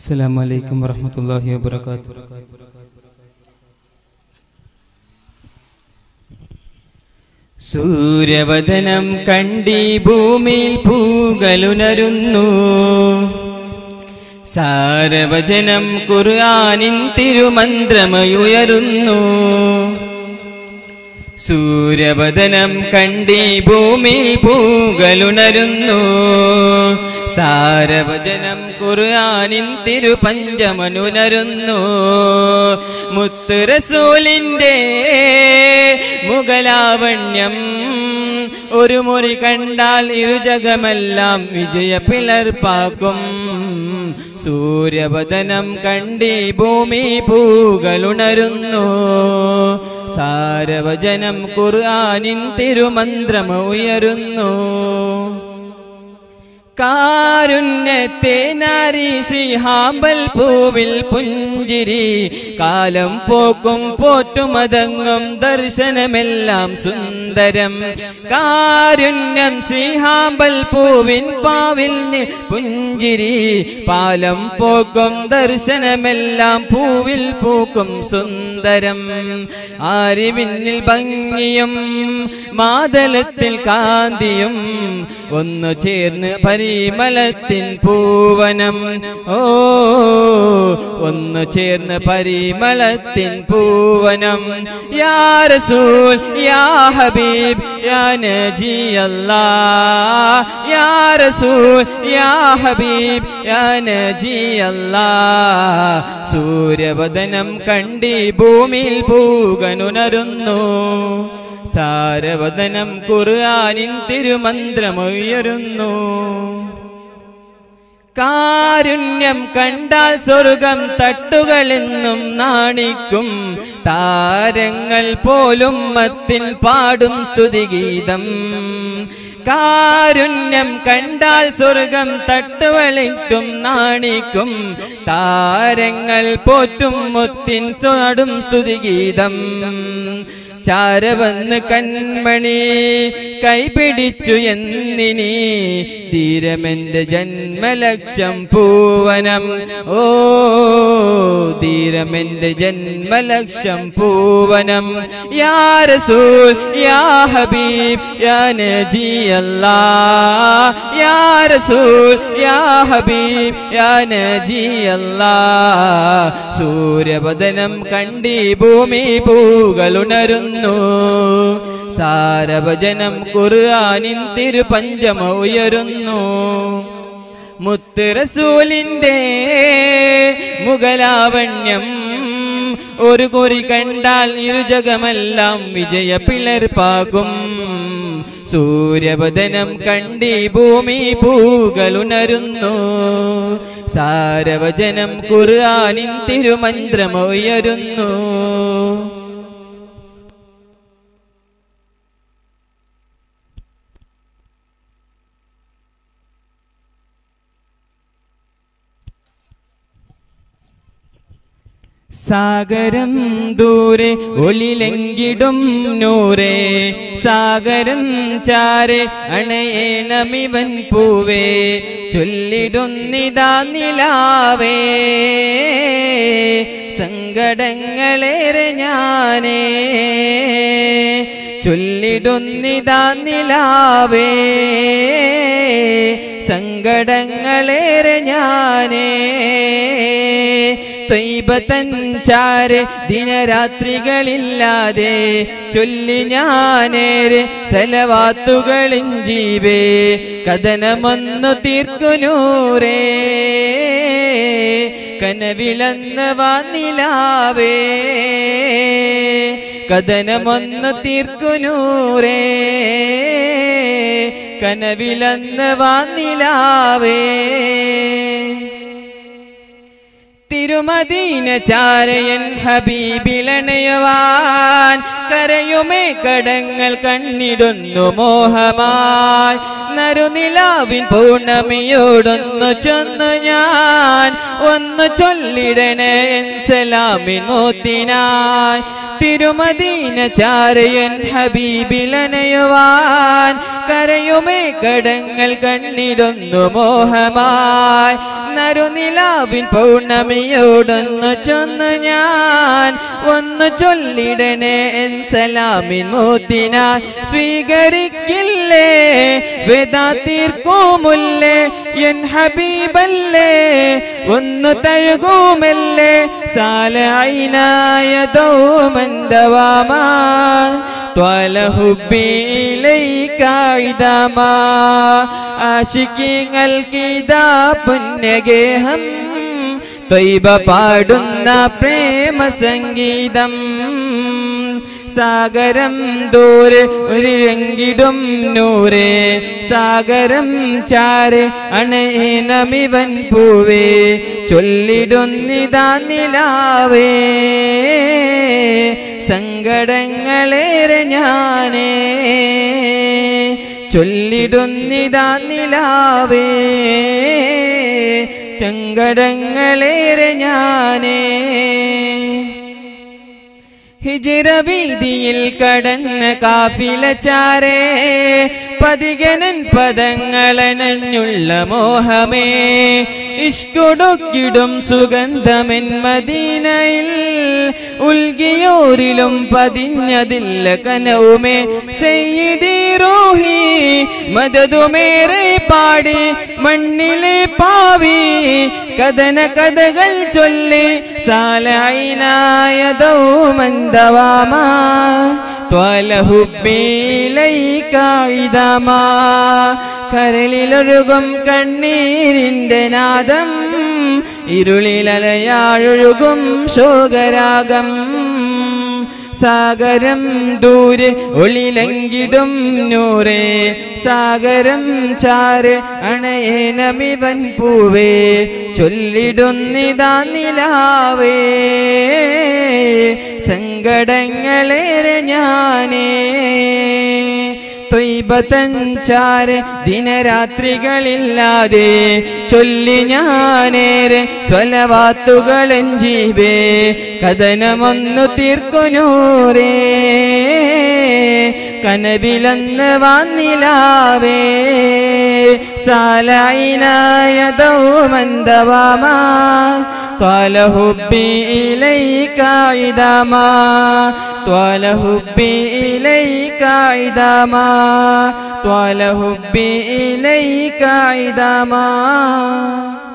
السلام عليكم ورحمة الله وبركاته. സൂര്യവദനം കണ്ടി ഭൂമിയിൽ പൂകളുണരുന്നു, സാരവചനം ഖുർആനിൻ തിരുമന്ത്രമുയരുന്നു. സൂര്യവദനം കണ്ടി ഭൂമിയിൽ പൂകളുണരുന്നു, സാരവചനം ഖുർആനിൻ തിരുപഞ്ചമനുണരുന്നു. മുത്ത് റസൂലിന്റെ മുഖലാവണ്യം ഒരു മുറി കണ്ടാൽ ഇരുജഗമെല്ലാം വിജയ പിളർപ്പാക്കും. സൂര്യവദനം കണ്ടി ഭൂമി പൂകളുണരുന്നു, സാരവചനം ഖുർആനിൻ തിരുമന്ത്രമുയരുന്നു. കാരുണ്യത്തെ നാരി ശിഹാബൽ പൂവിൽ പുഞ്ചിരി, കാലം പോക്കും പോറ്റുമതങ്ങും ദർശനമെല്ലാം സുന്ദരം. കാരുണ്യം ശിഹാബൽ പൂവിൻ പാവിൽ പുഞ്ചിരി, പാലം പോക്കും ദർശനമെല്ലാം പൂവിൽ പൂക്കും സുന്ദരം. അറിവിനിൽ ഭംഗിയും മാതലത്തിൽ കാന്തിയും ഒന്നു ചേർന്ന് പരിമളത്തിൻ പൂവനം. ഓ ഒന്നു ചേർന്ന് പരിമളത്തിൻ പൂവനം. യാ റസൂൽ യാ ഹബീബ് യാ നജി അല്ലാഹ്, യാ റസൂൽ യാ ഹബീബ് യാ നജി അല്ലാഹ്. സൂര്യവദനം കണ്ടി ഭൂമിയിൽ പൂകനുണരുന്നു, സാരവദനം ഖുർആനിൻ തിരുമന്ത്രമുയരുന്നു. കാരുണ്യം കണ്ടാൽ സ്വർഗം തട്ടുകളെന്നും നാണിക്കും, താരങ്ങൾ പോലും മത്തിൽ പാടും സ്തുതിഗീതം. കാരുണ്യം കണ്ടാൽ സ്വർഗം തട്ടുവളിക്കും നാണിക്കും, താരങ്ങൾ പോറ്റും മുത്തിൻ പാടും സ്തുതിഗീതം. ചാരവന്ന് കൺമണി കൈപിടിച്ചു എന്നിനി, ധീരമെന്റെ ജന്മലക്ഷം പൂവനം. ഓ ധീരമെന്റെ ജന്മലക്ഷം പൂവനം. യാ റസൂൽ യാ ഹബീബ് യാ നജി അല്ലാഹ്, യാ റസൂൽ യാ ഹബീബ് യാ നജി അല്ലാഹ്. സൂര്യവദനം കണ്ടി ഭൂമി പൂകളുണരുന്നു, സാരവചനം ഖുർആനിൻ തിരുപഞ്ചമുയരുന്നു. മുത്ത് റസൂലിന്റെ മുഖലാവണ്യം ഒരു കുറി കണ്ടാൽ ഇരുജഗമെല്ലാം വിജയ പിളർപ്പാകും. സൂര്യവദനം കണ്ടി ഭൂമി പൂകളുണരുന്നു, സാരവചനം ഖുർആനിൻ തിരുമന്ത്രമുയരുന്നു. സാഗരം ദൂരെ ഒലിലെങ്കിടും നൂറേ, സാഗരം ചാരെ അണയേണമിവൻ പൂവേ. ചൊല്ലിടുന്നിതാ നിലാവേ സങ്കടങ്ങളേറെ ഞാനേ, ചൊല്ലിടുന്നിതാ നിലാവേ സങ്കടങ്ങളേറെ ഞാനേ. ത്വയ്ബതൻ ചാരെ ദിനരാത്രികളില്ലാതെ ചൊല്ലി ഞാനേറെ സലവാത്തുകളിൻ ജീവേ. കഥനമൊന്നു തീർക്കുനൂരേ കനവിലന്ന് വാനിലാവേ, കഥനമൊന്നു തീർക്കുനൂരേ കനവിലന്ന് വാനിലാവേ. തിരുമദീന ചാരയൻ ഹബീബിലണയുവാൻ കരയുമേ കടങ്ങൾ കണ്ണിടുന്നു മോഹമായി നറുനിലാവിൻ പൗർണമിയോടൊന്നു ചൊന്നു ഞാൻ ഒന്ന് ചൊല്ലിടണേ എൻ സലാമിൻ മോത്തിനായി തിരുമദീന ചാരയൻ ഹബീബിലണയുവാൻ കരയുമേ കടങ്ങൾ കണ്ണിടുന്നു മോഹമായി നറുനിലാവിൻ പൗർണമിയോടൊന്നു ചൊന്നു ഞാൻ ഒന്ന് ചൊല്ലിടണേ എൻ സലാമിൻ മോത്തിനായി സ്വീകരിക്കില്ലേ വേദാ തീർക്കുമുല്ലേ എൻ ഹബീബല്ലേ ഒന്ന് തഴുകുമല്ലേ സാലൈനായ ദൗമന്തവാമാ ത്വല ഹുബ്ബി ഇലൈക ഇദാമാ ആശികീങ്ങൾക്കിതാ പുണ്യഗേഹം ത്വയ്ബ പാടുന്ന പ്രേമ സംഗീതം സാഗരം ദൂരെ ഒരിഴങ്കിടും നൂരേ സാഗരം ചാരെ അണേനമിവൻ പൂവേ ചൊല്ലിടുന്നിതാ നിലാവേ സങ്കടങ്ങളേറെ ഞാനേ ചൊല്ലിടുന്നിതാ നിലാവേ സങ്കടങ്ങളേറെ ഞാനേ ഹിജ്റ വീതിയിൽ കടന്ന കാഫില ചാരേ പതികനൻ പദങ്ങളനഞ്ഞുള്ള മോഹമേ ഇഷ്കുടുക്കിടും സുഗന്ധമെൻ മദീനയിൽ ഉൽകിയോരിലും പതിഞ്ഞതില്ല കനവുമേ സയ്യിദി റൂഹി മദദുമേറെ പാടി മണ്ണിലെ പാവി കഥന കഥകൾ ചൊല്ലി സാലൈനായ ദൗമന്തവാമാ ത്വല ഹുബ്ബി ഇലൈക ഇദാമാ കരളിലൊഴുകും കണ്ണീരിന്റെ നാദം ഇരുളിലലയാഴൊഴുകും ശോകരാഗം സാഗരം ദൂരെ ഒളിലങ്കിടും നൂറേ സാഗരം ചാരെ അണയേനമിവൻ പൂവേ ചൊല്ലിടുന്നിതാ നിലാവേ സങ്കടങ്ങളേറെ ഞാനേ ത്വയ്ബതൻ ചാരെ ദിനരാത്രികളില്ലാതെ ചൊല്ലി ഞാനേറെ സ്വലവാത്തുകളൻ ജീവേ കഥനമൊന്നു തീർക്കുനൂരേ കനവിലന്ന് വാനിലാവേ സാലൈനായ ദൗമന്തവാമാ ത്വല ഹുബ്ബി ഇലൈക ഇദാമാ ത്വല ഹുബ്ബി ഇലൈക ഇദാമാ ത്വല ഹുബ്ബി ഇലൈക ഇദാമാ